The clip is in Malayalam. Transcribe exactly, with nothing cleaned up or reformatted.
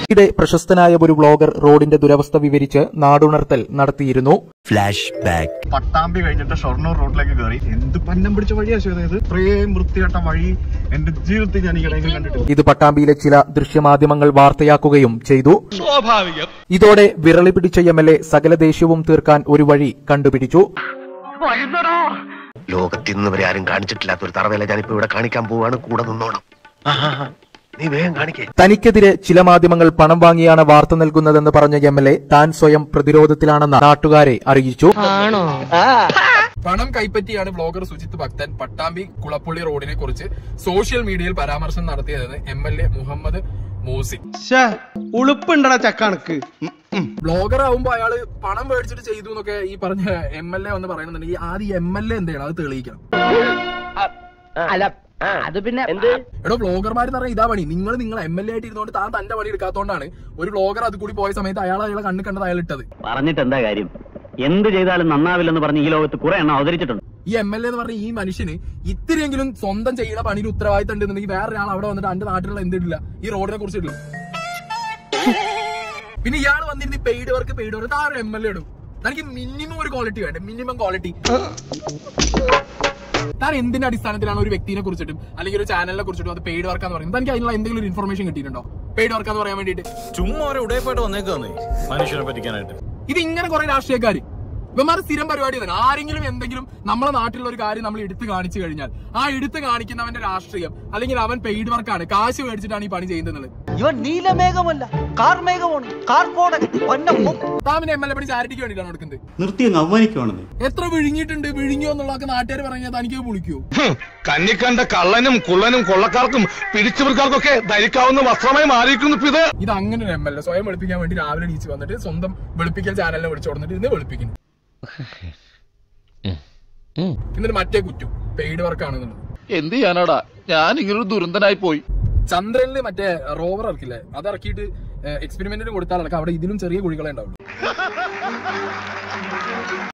ഇടെ പ്രശസ്തനായ ഒരു വ്ലോഗർ റോഡിന്റെ ദുരവസ്ഥ വിവരിച്ച് നാടുണർത്തൽ നടത്തിയിരുന്നു. Flash back. പട്ടാമ്പി കഴിഞ്ഞിട്ട് ഷൊർണൂർ റോഡിലേക്ക് കയറി. എന്ത് പന്നം പിടിച്ച വഴിയാണ് ഇത്. ഇത്രയും വൃത്തികെട്ട വഴി എന്റെ ജീവിതത്തിൽ ഞാൻ ഈ കണ്ടിട്ടില്ല. ഇത് പട്ടാമ്പിയിലെ ചില ദൃശ്യമാധ്യമങ്ങൾ വാർത്തയാക്കുകയും ചെയ്തു. സ്വാഭാവികം. ഇതോടെ വിരളി പിടിച്ച എം എൽ എ സകല ദേഷ്യവും തീർക്കാൻ ഒരു വഴി കണ്ടുപിടിച്ചു. ലോകത്തിൽ നിന്ന് വരെ ആരും കാണിച്ചിട്ടില്ലാത്ത ഒരു തറവേല ഞാനിപ്പോ ഇവിടെ കാണിക്കാൻ പോവാണ്. കൂടെ നിന്നോണം. നീ വേഗം കാണിക്കേ. തനിക്കെതിരെ ചില മാധ്യമങ്ങൾ പണം വാങ്ങിയാണ് വാർത്ത നൽകുന്നതെന്ന് പറഞ്ഞ എം എൽ എ താൻ സ്വയം പ്രതിരോധത്തിലാണെന്ന് നാട്ടുകാരെ അറിയിച്ചു. പണം കൈപ്പറ്റിയാണ് ബ്ലോഗർ സുജിത് ഭക്തൻ പട്ടാമ്പി കുളപ്പുള്ളി റോഡിനെ കുറിച്ച് സോഷ്യൽ മീഡിയയിൽ പരാമർശം നടത്തിയതെന്ന് M L A Muhammad Muhasin. ഉളുപ്പുണ്ടടാ ചക്കണക്ക്. ബ്ലോഗർ ആവുമ്പോ അയാള് പണം മേടിച്ചിട്ട് ചെയ്തു എന്നൊക്കെ ഈ പറഞ്ഞ എം എൽ എ വന്ന് പറയുന്നുണ്ടെങ്കിൽ ആദ്യം എം എൽ എ എന്ത് ചെയ്യണം, അത് തെളിയിക്കണം. അത് പിന്നെ എടോ ബ്ലോഗർമാരെന്ന് പറഞ്ഞാൽ ഇതാ പണി. നിങ്ങൾ നിങ്ങൾ എം എൽ എ ആയിട്ട് ഇരുന്നോണ്ട് താൻ തന്റെ പണി എടുക്കാത്തോണ്ടാണ് ഒരു ബ്ലോഗർ അത് കൂടി പോയ സമയത്ത് അയാൾ അയാളെ കണ്ണു കണ്ടത് അയാൾ ഇട്ടത്. പറഞ്ഞിട്ട് എന്താ കാര്യം? എന്ത് ചെയ്താലും നന്നാവില്ലെന്ന് പറഞ്ഞ് ഈ ലോകത്ത് കുറെ എണ്ണം അവതരിച്ചിട്ടുണ്ട്. ഈ എം എൽ എ എന്ന് പറഞ്ഞ ഈ മനുഷ്യന് ഇത്തിരിയെങ്കിലും സ്വന്തം ചെയ്യുന്ന പണിയിൽ ഉത്തരവാദിത്തം ഉണ്ടെന്നുണ്ടെങ്കിൽ വേറൊരാൾ അവിടെ വന്നിട്ട് എന്റെ നാട്ടിലുള്ള എന്തിട്ടില്ല, ഈ റോഡിനെ കുറിച്ചിട്ടില്ല. പിന്നെ ഇയാൾ വന്നിരുന്ന് പെയ്ഡ് വർക്ക് പെയ്ഡ് വർക്ക് താഴെ എം എൽ എ ഇടും. തനിക്ക് മിനിമം ഒരു ക്വാളിറ്റി വേണ്ടേ, മിനിമം ക്വാളിറ്റി. താൻ എന്തിന്റെ അടിസ്ഥാനത്തിലാണ് ഒരു വ്യക്തിനെ കുറിച്ചിട്ടും അല്ലെങ്കിൽ ഒരു ചാനലിനെ കുറിച്ചിട്ടും അത് പെയ്ഡ് വർക്കാന്ന് പറയുന്നത്? തനിക്ക് അതിനുള്ള എന്തെങ്കിലും ഒരു ഇൻഫർമേഷൻ കിട്ടിയിട്ടുണ്ടോ പെയ്ഡ് വർക്കാന്ന് പറയാൻ വേണ്ടിയിട്ട്? ചുമ്മാ ഒരു ഉടയപ്പായിട്ട് വന്നേക്കാന്നേ മനുഷ്യനെ പറ്റിക്കാനായിട്ട്. ഇത് ഇങ്ങനെ കുറെ രാഷ്ട്രീയക്കാര് ഇവന്മാർ സ്ഥിരം പരിപാടി തന്നെ. ആരെങ്കിലും എന്തെങ്കിലും നമ്മളെ നാട്ടിലുള്ള ഒരു കാര്യം നമ്മൾ എടുത്തു കാണിച്ചു കഴിഞ്ഞാൽ ആ എടുത്തു കാണിക്കുന്നവന്റെ രാഷ്ട്രീയം അല്ലെങ്കിൽ അവൻ പെയ്ഡ് വർക്കാണ്, കാശ് മേടിച്ചിട്ടാണ് ഈ പണി ചെയ്യുന്നത്. ഇവൻ നീലമേഘമല്ല, കാർമേഘമാണ്. താമിന് എം എൽ എ പണി ചാരിറ്റിക്ക് വേണ്ടിയിട്ടാണ് കൊടുക്കുന്നത്. നിർത്തിയങ്ങ് അവമാനിക്കുവാണെന്ന് എത്ര വിഴുങ്ങിയിട്ടുണ്ട്, വിഴുങ്ങിയോ എന്നുള്ളതൊക്കെ നാട്ടുകാർ പറഞ്ഞാൽ തനിക്ക് വിളിക്കൂ. കന്നിക്കണ്ട കള്ളനും കുള്ളനും കൊള്ളക്കാർക്കും പിടിച്ചവർക്കാർക്കൊക്കെ ധരിക്കാവുന്ന വസ്ത്രമായി മാറിയിരിക്കുന്നു. ഇത് ഇത് അങ്ങനെ ഒരു എം എൽ എ സ്വയം വെളുപ്പിക്കാൻ വേണ്ടി രാവിലെ എണീച്ച് വന്നിട്ട് സ്വന്തം വെളുപ്പിക്കൽ ചാനലിനെ വിളിച്ചു കൊടുത്തിട്ട് ഇന്ന് വെളുപ്പിക്കുന്നു. എന്നിട്ട് മറ്റേ കുറ്റം പെയ്ഡ് വർക്കാണെന്നുള്ളത്. എന്ത് ചെയ്യാനാടാ, ഞാൻ ഇങ്ങനൊരു ദുരന്തനായി പോയി. ചന്ദ്രനില് മറ്റേ റോവർ ഇറക്കില്ലേ, അത് ഇറക്കിയിട്ട് എക്സ്പെരിമെന്റിന് കൊടുത്താൽ അവിടെ ഇതിലും ചെറിയ കുഴികളെ ഉണ്ടാവുള്ളൂ.